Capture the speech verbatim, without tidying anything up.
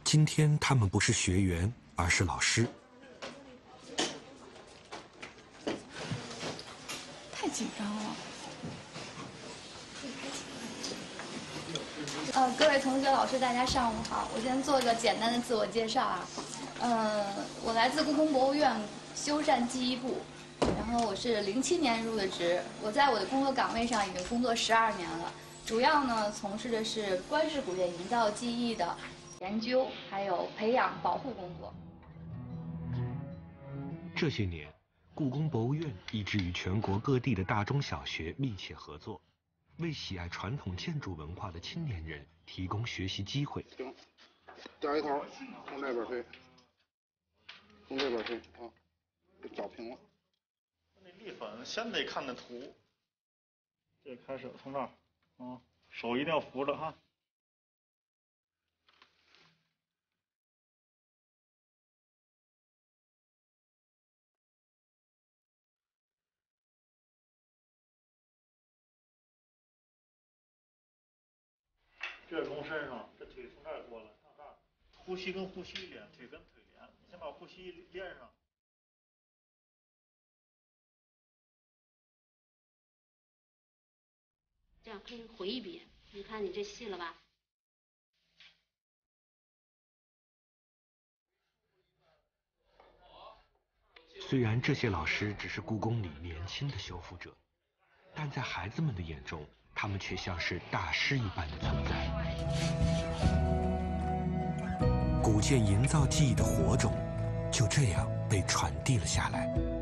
今天他们不是学员，而是老师。 太紧张了。 呃，各位同学、老师，大家上午好。我先做个简单的自我介绍啊。呃，我来自故宫博物院修缮技艺部，然后我是零七年入的职。我在我的工作岗位上已经工作十二年了，主要呢从事的是官式古建营造技艺的研究，还有培养、保护工作。 这些年，故宫博物院一直与全国各地的大中小学密切合作，为喜爱传统建筑文化的青年人提供学习机会。 行，加一头，从这边推，从这边推啊，给找平了。 那立粉先得看那图，这开始从这儿，啊，手一定要扶着哈。这从身上，这腿从这儿过来，上这儿，呼吸跟呼吸连，腿跟腿连，你先把呼吸连上。 这样可以回一遍，你看你这细了吧？ 虽然这些老师只是故宫里年轻的修复者，但在孩子们的眼中，他们却像是大师一般的存在。古建营造技艺的火种就这样被传递了下来。